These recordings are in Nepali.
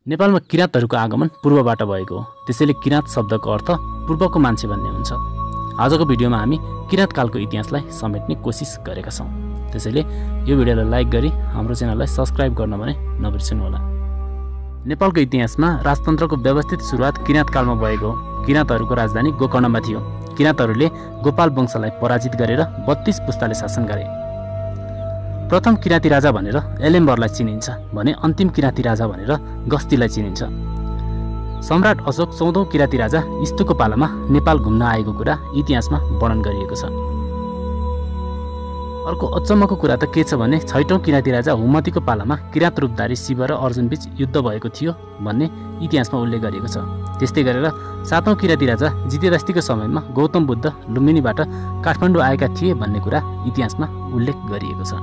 नेपालमा किराँतहरूको आगमन पूर्वबाट भएको हो, त्यसैले किराँत शब्दको अर्थ पूर्वको मान्छे भन्ने हुन्छ। आजको भिडियोमा हामी किराँत कालको इतिहासलाई समेट्ने कोसिस गरेका छौँ। त्यसैले यो भिडियोलाई लाइक गरी हाम्रो च्यानललाई सब्स्क्राइब गर्न भने नबिर्सनुहोला। नेपालको इतिहासमा राजतन्त्रको व्यवस्थित सुरुवात किराँत कालमा भएको हो। किराँतहरूको राजधानी गोकर्णमा थियो। किराँतहरूले गोपाल वंशलाई पराजित गरेर 32 पुस्ताले शासन गरे। प्रथम किराँती राजा भनेर एलेम्बरलाई चिनिन्छ भने अन्तिम किराँती राजा भनेर गस्तीलाई चिनिन्छ। सम्राट अशोक 14औं किराँती राजा इस्तुको पालामा नेपाल घुम्न आएको कुरा इतिहासमा वर्णन गरिएको छ। अर्को अचम्मको कुरा त के छ भने 6औं किराँती राजा हुमतीको पालामा किराँत रूपधारी शिव र अर्जुनबीच युद्ध भएको थियो भन्ने इतिहासमा उल्लेख गरिएको छ। त्यस्तै गरेर 7औं किराँती राजा जितेदस्तीको समयमा गौतम बुद्ध लुम्बिनीबाट काठमाडौँ आएका थिए भन्ने कुरा इतिहासमा उल्लेख गरिएको छ।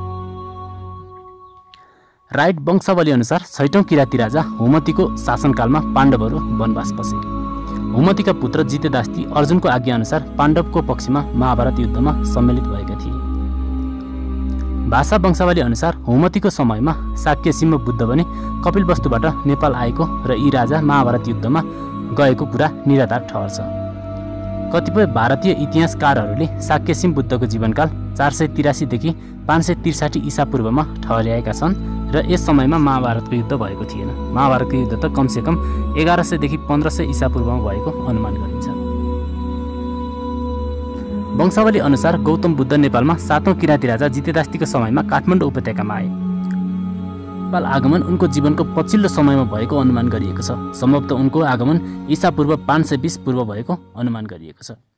राइट वंशावली अनुसार 6औं किराँती राजा हुमतीको शासनकालमा पाण्डवहरू वनवास बसे। हुमतीका पुत्र जितेदास्ती अर्जुनको आज्ञा अनुसार पाण्डवको पक्षमा महाभारत युद्धमा सम्मिलित भएका थिए। भाषा वंशावली अनुसार हुमतीको समयमा शाक्य सिंह बुद्ध पनि कपिलवस्तुबाट नेपाल आएको र यी राजा महाभारत युद्धमा गएको कुरा निराधार ठहर्छ। कतिपय भारतीय इतिहासकारहरूले शाक्य सिंह बुद्धको जीवनकाल 483 देखि 563 ईसा पूर्वमा ठहर्याएका छन् र यस समयमा महाभारतको युद्ध भएको थिएन। महाभारतको युद्ध त कमसेकम 1100 देखि 1500 ईसा पूर्वमा भएको अनुमान गरिन्छ। वंशावली अनुसार गौतम बुद्ध नेपालमा 7औं किराँती राजा जितेदास्तीको समयमा काठमाडौँ उपत्यकामा आए। नेपाल आगमन उनको जीवनको पछिल्लो समयमा भएको अनुमान गरिएको छ। सम्भवतः उनको आगमन ईसा पूर्व 520 पूर्व भएको अनुमान गरिएको छ।